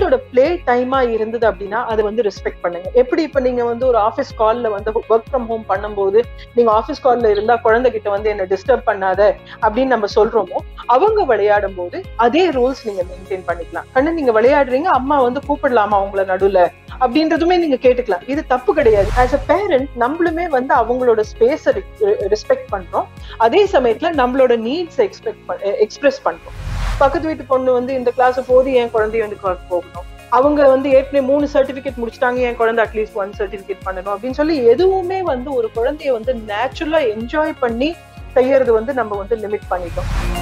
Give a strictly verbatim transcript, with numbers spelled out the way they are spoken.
குழந்தையோட பிளே டைமா இருந்தது அப்படின்னா அதை வந்து ரெஸ்பெக்ட் பண்ணுங்க. எப்படி இப்ப நீங்க வந்து ஒரு ஆஃபீஸ் கால்ல வந்து ஒர்க் ஃப்ரம் ஹோம் பண்ணும்போது நீங்க ஆஃபீஸ் கால்ல இருந்தா குழந்தைகிட்ட வந்து என்ன டிஸ்டர்ப் பண்ணாத அப்படின்னு நம்ம சொல்றோமோ, அவங்க விளையாடும் போது அதே ரூல்ஸ் நீங்க மெயின்டைன் பண்ணிக்கலாம். கண்ணு நீங்க விளையாடுறீங்க, அம்மா வந்து கூப்பிடலாமா அவங்கள நடுவுல அப்படின்றதுமே நீங்க கேட்டுக்கலாம். இது தப்பு கிடையாது. ஆஸ் அ பேரண்ட் நம்மளுமே வந்து அவங்களோட ஸ்பேஸ ரெஸ்பெக்ட் பண்றோம், அதே சமயத்துல நம்மளோட நீட்ஸ் எக்ஸ்பெக்ட் எக்ஸ்பிரஸ் பண்றோம். பக்கத்து வீட்டு பொண்ணு வந்து இந்த கிளாஸ் போது என் குழந்தைய வந்து போகணும், அவங்க வந்து ஏற்கனவே மூணு சர்டிபிகேட் முடிச்சிட்டாங்க, என் குழந்தை அட்லீஸ்ட் ஒன் சர்டிபிகேட் பண்ணணும் அப்படின்னு சொல்லி எதுவுமே வந்து ஒரு குழந்தைய வந்து நேச்சுரலா என்ஜாய் பண்ணி செய்யறது வந்து நம்ம வந்து லிமிட் பண்ணிட்டோம்.